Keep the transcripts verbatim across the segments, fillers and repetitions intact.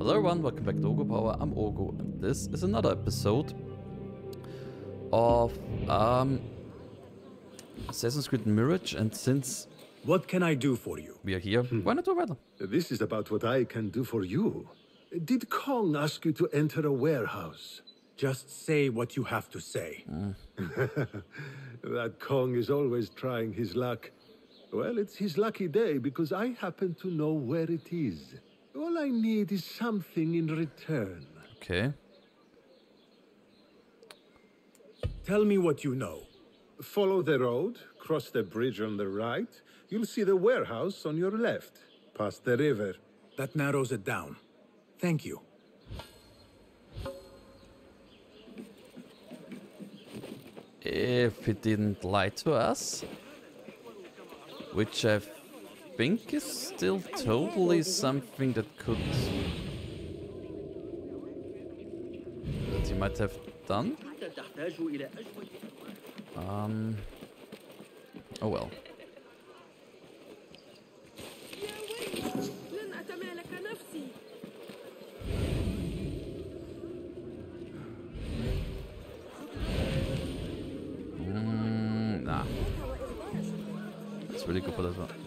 Hello everyone, welcome back to Ogo Power. I'm Ogo, and this is another episode of um, Assassin's Creed Mirage. And since what can I do for you? we are here, hmm. why not do better? This is about what I can do for you. Did Kong ask you to enter a warehouse? Just say what you have to say. Mm. That Kong is always trying his luck. Well, it's his lucky day because I happen to know where it is. All I need is something in return. Okay. Tell me what you know. Follow the road, cross the bridge on the right. You'll see the warehouse on your left, past the river. That narrows it down. Thank you. If he didn't lie to us, which I think is still totally something that could... that he might have done. Um... Oh well. Mm, nah. It's really good for this one.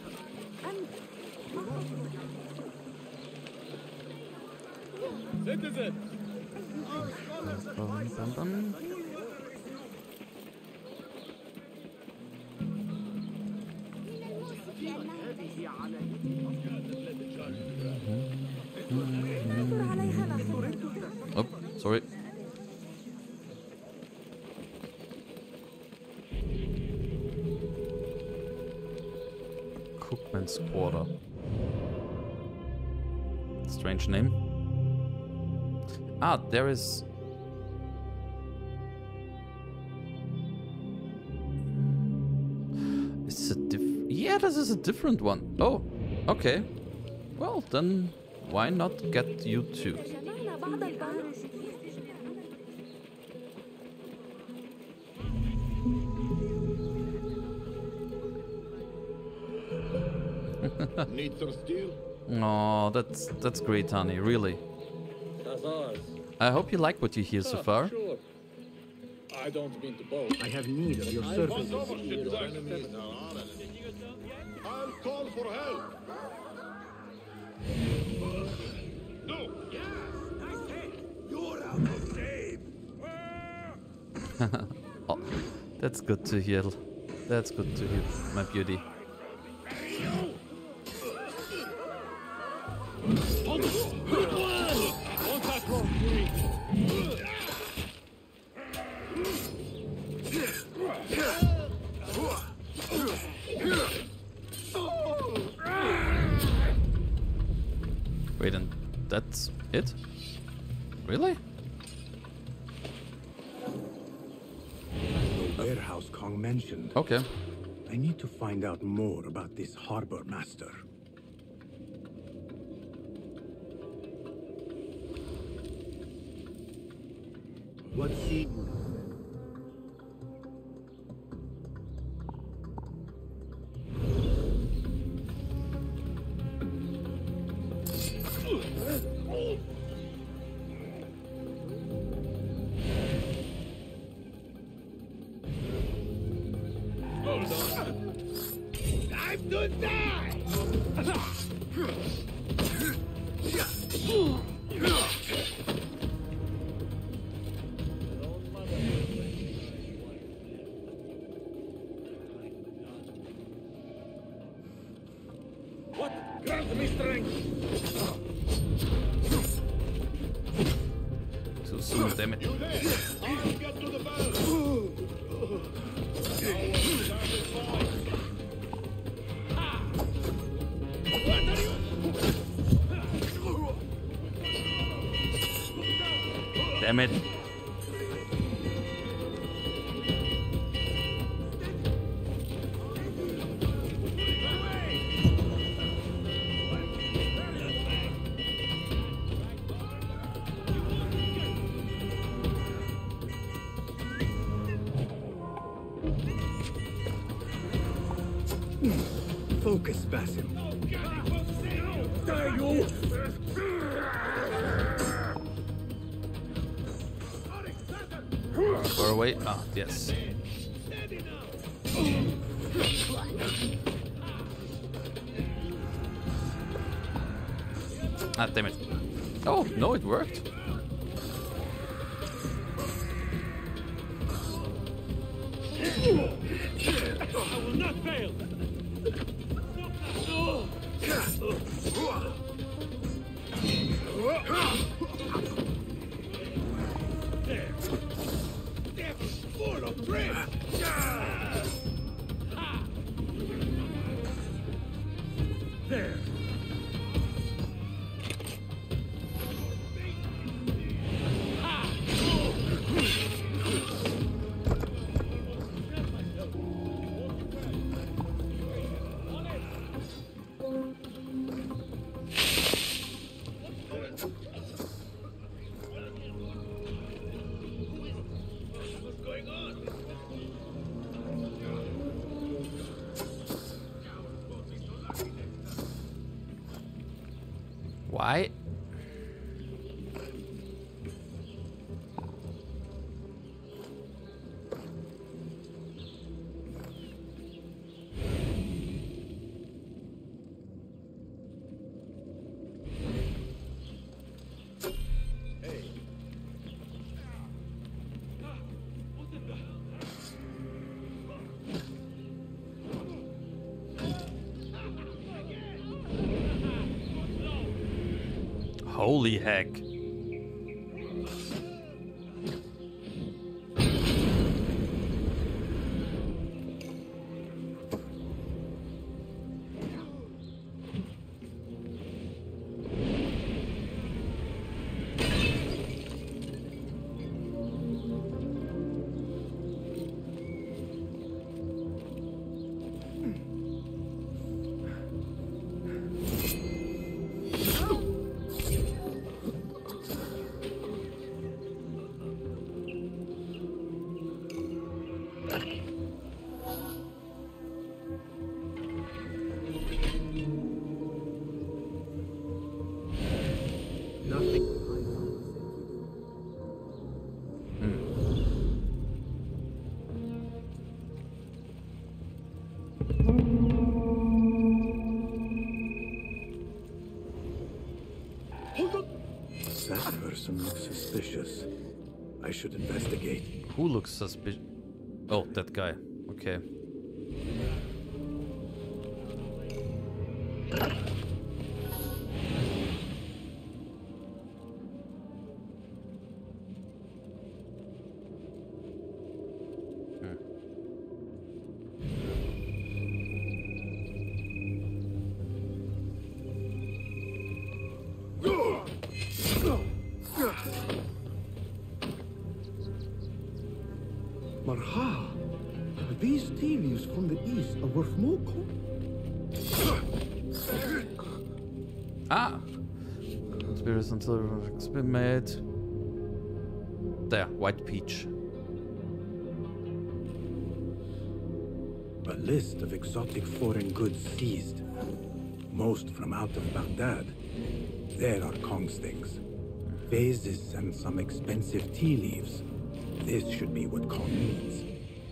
Citizen. Bum, bum, bum. Oh, sorry. Cookman's Quarter. Strange name. Ah, there is... Is it a diff... Yeah, this is a different one. Oh, okay. Well, then why not get you too? Need some steel? Oh, that's that's great, honey. Really. I hope you like what you hear so far. Sure. I don't mean to boast. I have need of your services. I'll call for help. No. You're out of shape. Oh, that's good to hear. That's good to hear, my beauty. Wait, and that's it? Really? The warehouse Kong mentioned. Okay. I need to find out more about this harbor master. What's he... Time to die! What? Grant me strength! Too soon, damn it. You there? I'll get to the bell! Damn it. Focus, Basim. Die, you! far away? Ah, yes. Ah, damn it. Oh, no, it worked. I will not fail. There. They're full of bread. There. Why? Holy heck. That person looks suspicious. I should investigate. Who looks suspicious? Oh, that guy. Okay. Marha, these tea leaves from the east are worth more gold. Ah! Spirits until it's been made. There, white peach. A list of exotic foreign goods seized. Most from out of Baghdad. There are Kong's things. Vases and some expensive tea leaves. This should be what Kong needs.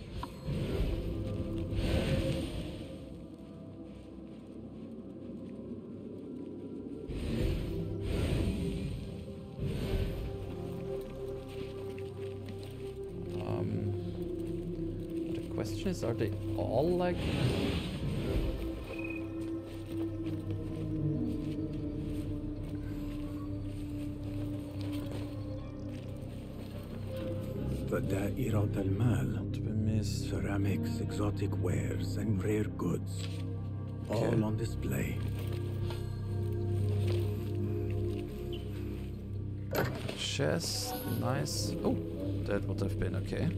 Um, the question is, are they all like... The Da'irat al-Mal. Not to be missed. Ceramics, exotic wares, and rare goods. Okay. All on display. Chest, nice. Oh, that would have been okay.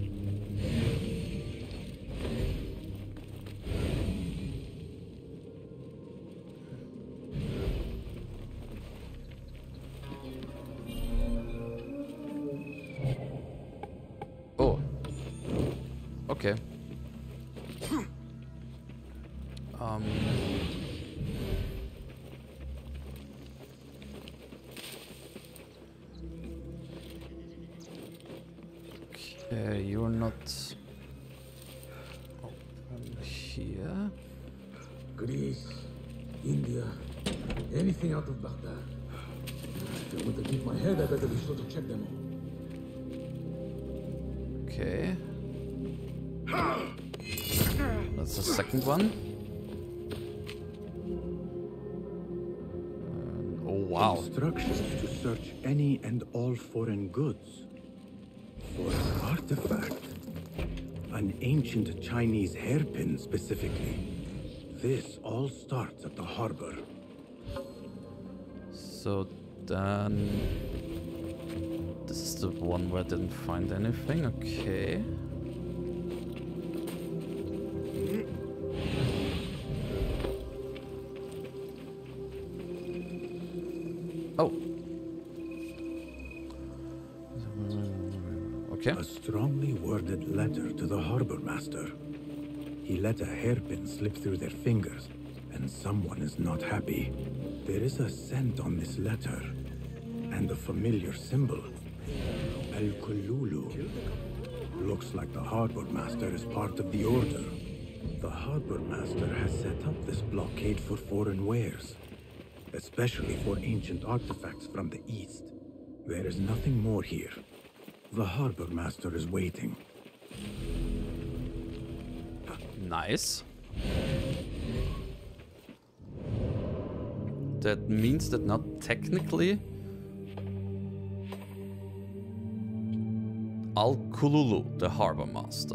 Oh. Okay. Um. Okay, you're not open here. Greece, India, anything out of Baghdad. If I want to keep my head, I better be sure to check them all. Okay. That's the second one. Uh, oh wow. Instructions to search any and all foreign goods. For an artifact. An ancient Chinese hairpin specifically. This all starts at the harbor. So then... This is the one where I didn't find anything, okay. Oh. Okay. A strongly worded letter to the harbor master. He let a hairpin slip through their fingers, and someone is not happy. There is a scent on this letter, and a familiar symbol. Al-Kululu. Looks like the harbor master is part of the order. The harbor master has set up this blockade for foreign wares, especially for ancient artifacts from the east. There is nothing more here. The harbor master is waiting. Nice. That means that now technically Al-Kululu, the harbor master.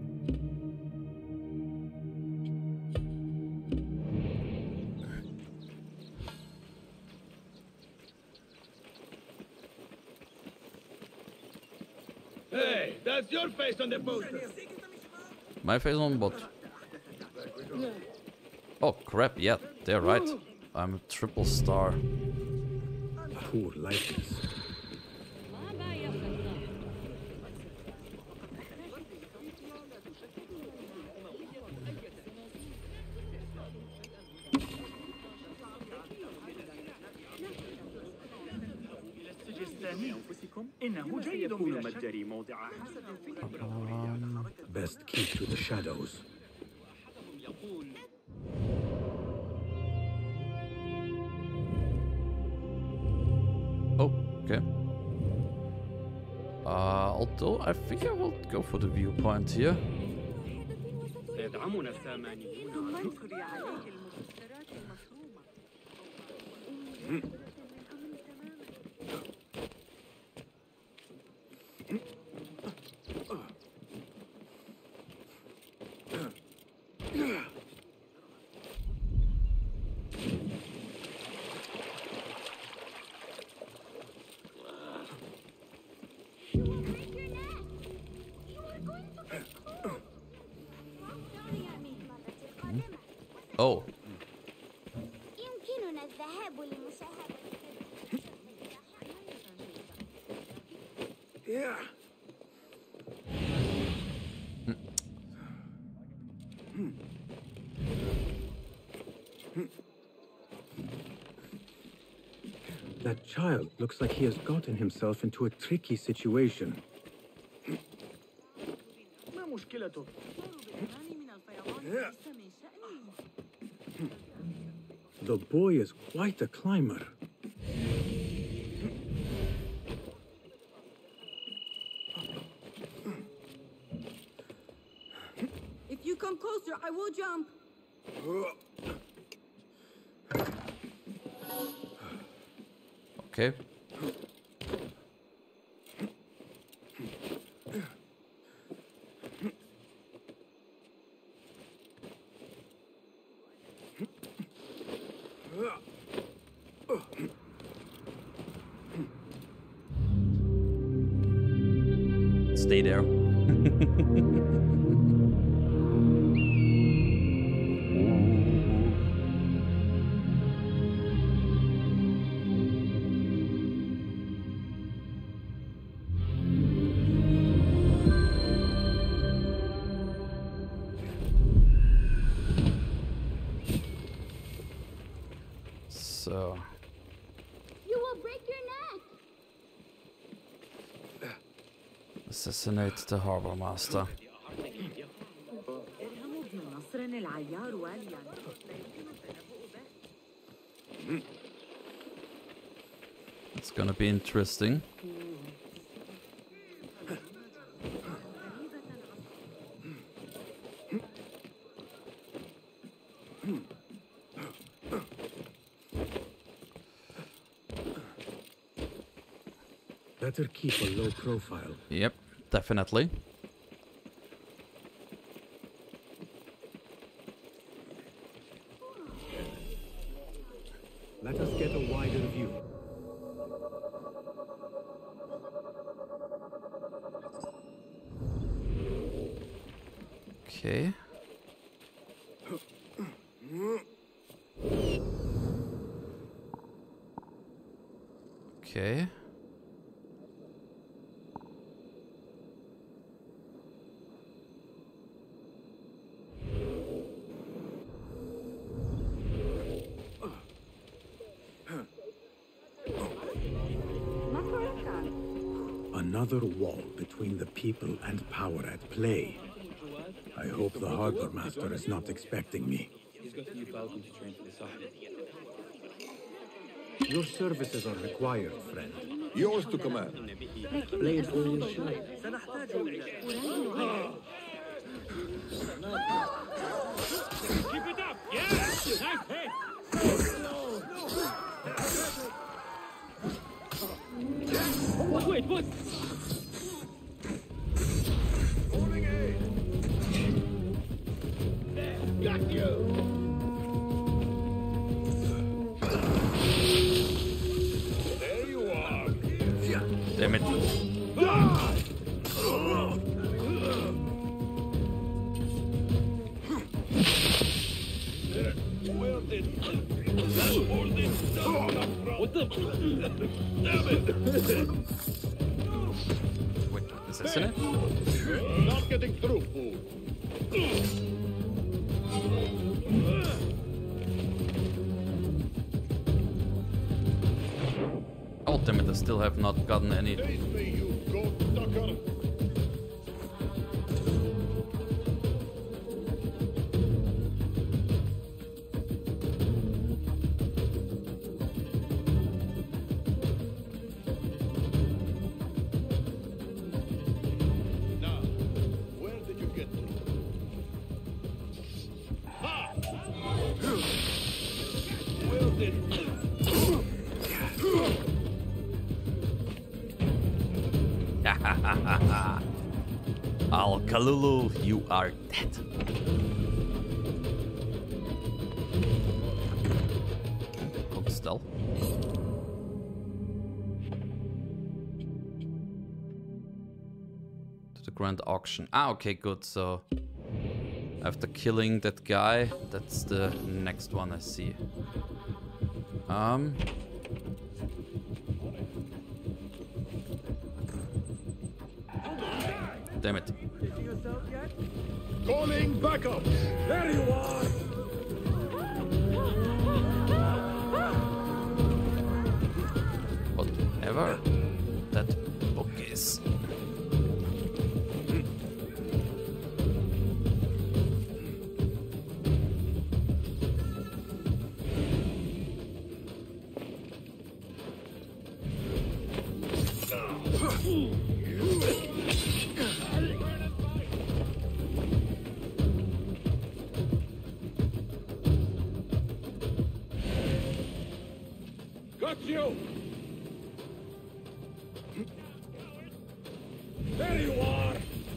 Hey, that's your face on the poster. My face on what? Oh crap, yeah, they're right. I'm a triple star. Poor likeness. Best keep to the shadows. Oh, okay. Uh, although I think I will go for the viewpoint here. Oh. يمكننا الذهاب لمشاهدة. Yeah. That child looks like he has gotten himself into a tricky situation. The boy is quite a climber. If you come closer, I will jump. Okay. Stay there. So You will break your neck. Assassinate the harbor master. It's gonna be interesting. Better keep a low profile. Yep, definitely. Let us get a wider view. Okay. Okay. Another wall between the people and power at play. I hope the harbor master is not expecting me. Your services are required, friend. Yours to command. Blade will shine. Keep it up! Yeah! Nice hit! What? Wait, what? Falling aid! There! Got you! There you are! Damn it. Ah! Where did... Hold it down! What the... Damn it! Wait, assassinate? Not getting through, fool. Oh, damn it, I still have not gotten any. Face me, you goat ducker. Now, where did you get to? Ha! Where did... Al Kalulu, you are dead. Hold still. To the grand auction. Ah, okay, good. So after killing that guy, that's the next one I see. Um. Damn it. Calling backup! There you are! Whatever that book is. Got you! There you are!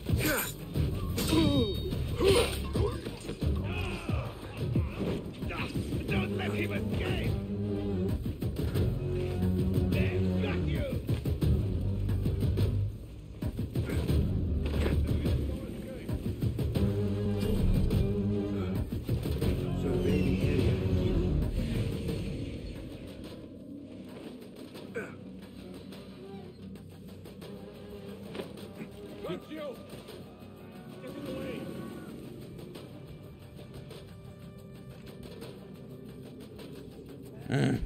Don't let him escape! There, got you! Survey the area. Got you! Getting away! Mm.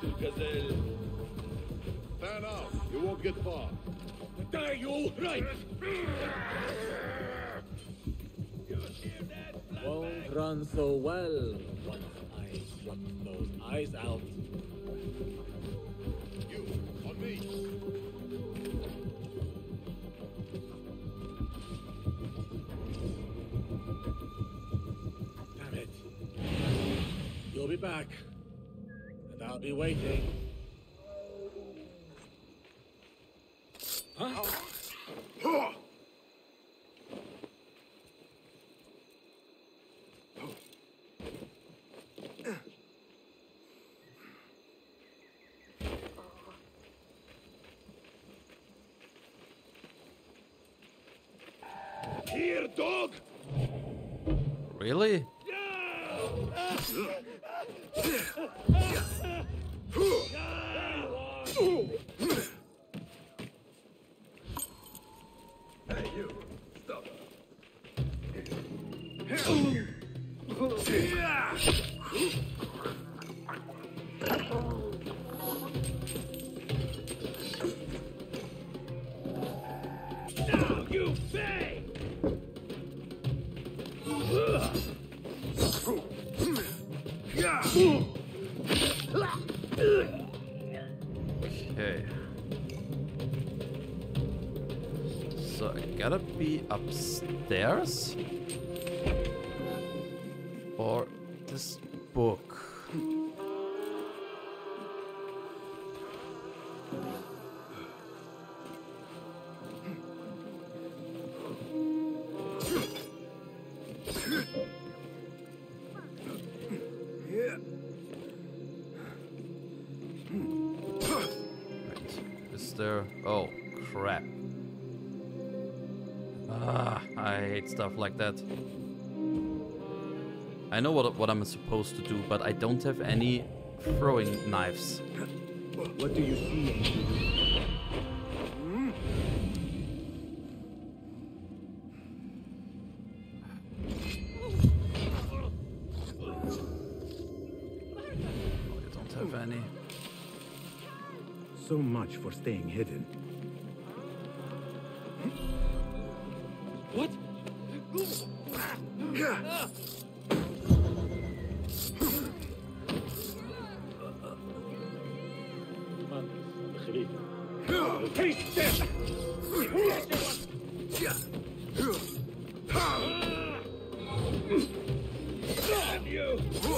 Gazelle. Fan out. You won't get far. Die, you! Right! Won't run so well once I shut those eyes out. You, on me. Damn it. You'll be back. And I'll be waiting. Huh? Here, dog! Really? Hey, you! Stop! Now you pay! Okay. So I gotta be upstairs? Or this book? Is there... Oh, crap. Ah, I hate stuff like that. I know what, what I'm supposed to do, but I don't have any throwing knives. What do you see, Enkidu? I don't have any. So much for staying hidden. What? Taste this! Damn you!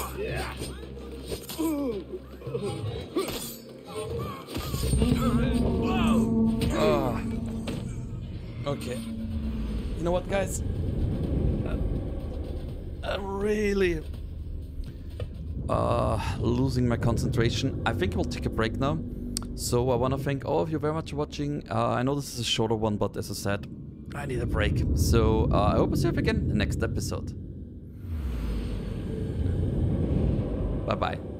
Ah. Okay. You know what, guys? Uh, I'm really uh, losing my concentration. I think we'll take a break now. So I want to thank all of you very much for watching. Uh, I know this is a shorter one, but as I said, I need a break. So uh, I hope to see you again in the next episode. Bye bye.